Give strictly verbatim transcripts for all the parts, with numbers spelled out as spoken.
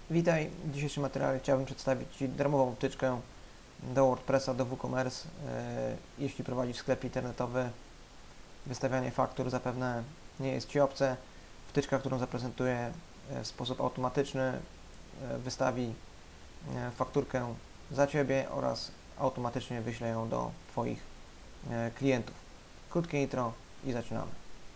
Witaj, w dzisiejszym materiale chciałbym przedstawić Ci darmową wtyczkę do WordPressa, do WooCommerce. Jeśli prowadzisz sklep internetowy, wystawianie faktur zapewne nie jest Ci obce. Wtyczka, którą zaprezentuję w sposób automatyczny, wystawi fakturkę za Ciebie oraz automatycznie wyśle ją do Twoich klientów. Krótkie intro i zaczynamy.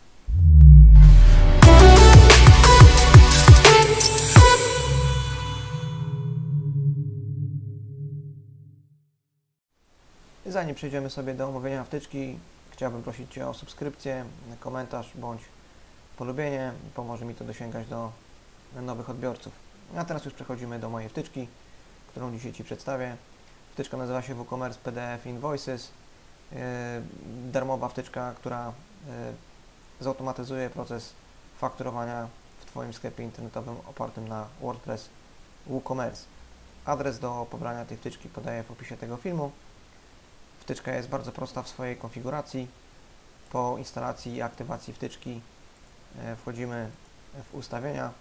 Zanim przejdziemy sobie do omówienia wtyczki, chciałbym prosić Cię o subskrypcję, komentarz bądź polubienie. Pomoże mi to dosięgać do nowych odbiorców. A teraz już przechodzimy do mojej wtyczki, którą dzisiaj Ci przedstawię. Wtyczka nazywa się WooCommerce P D F Invoices. Darmowa wtyczka, która zautomatyzuje proces fakturowania w Twoim sklepie internetowym opartym na WordPress WooCommerce. Adres do pobrania tej wtyczki podaję w opisie tego filmu. Wtyczka jest bardzo prosta w swojej konfiguracji. Po instalacji i aktywacji wtyczki wchodzimy w ustawienia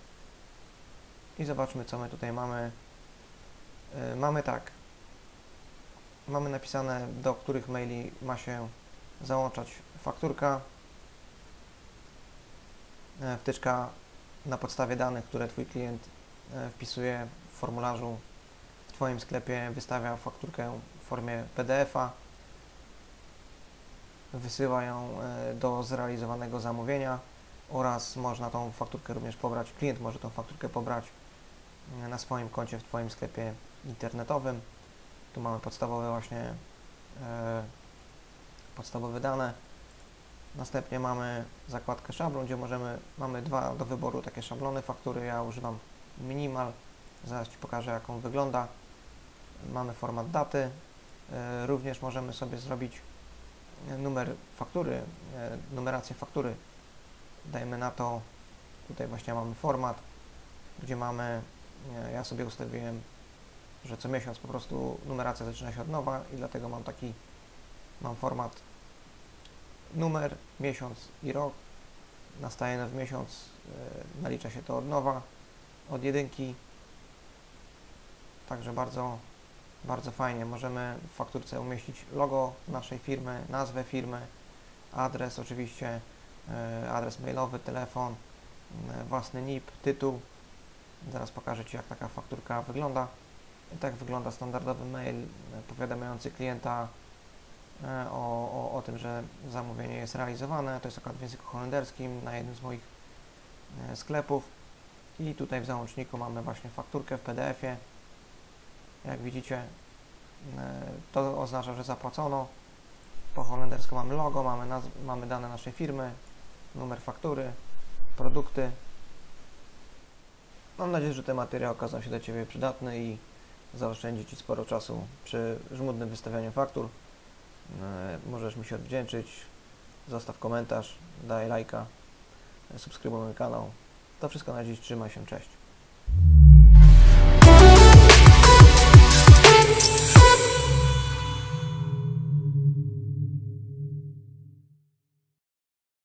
i zobaczmy, co my tutaj mamy. Mamy tak, mamy napisane, do których maili ma się załączać fakturka. Wtyczka na podstawie danych, które Twój klient wpisuje w formularzu w Twoim sklepie, wystawia fakturkę w formie P D F a, wysyła ją do zrealizowanego zamówienia oraz można tą fakturkę również pobrać, klient może tą fakturkę pobrać na swoim koncie w Twoim sklepie internetowym. Tu mamy podstawowe właśnie e, podstawowe dane. Następnie mamy zakładkę szablon, gdzie możemy, mamy dwa do wyboru takie szablony faktury. Ja używam Minimal, zaraz Ci pokażę, jak on wygląda. Mamy format daty, e, również możemy sobie zrobić numer faktury, e, numerację faktury. Dajmy na to, tutaj właśnie mamy format, gdzie mamy, e, ja sobie ustawiłem, że co miesiąc po prostu numeracja zaczyna się od nowa i dlatego mam taki, mam format numer, miesiąc i rok. Nastaje nowy miesiąc, e, nalicza się to od nowa, od jedynki. Także bardzo Bardzo fajnie. Możemy w fakturce umieścić logo naszej firmy, nazwę firmy, adres oczywiście, adres mailowy, telefon, własny N I P, tytuł. Zaraz pokażę Ci, jak taka fakturka wygląda. I tak wygląda standardowy mail powiadamiający klienta o, o, o tym, że zamówienie jest realizowane. To jest akurat w języku holenderskim na jednym z moich sklepów. I tutaj w załączniku mamy właśnie fakturkę w P D F ie. Jak widzicie, to oznacza, że zapłacono. Po holendersku mamy logo, mamy, nazw mamy dane naszej firmy, numer faktury, produkty. Mam nadzieję, że ten materiał okazał się dla Ciebie przydatny i zaoszczędzi Ci sporo czasu przy żmudnym wystawianiu faktur. Możesz mi się odwdzięczyć, zostaw komentarz, daj lajka, subskrybuj mój kanał. To wszystko na dziś, trzymaj się, cześć.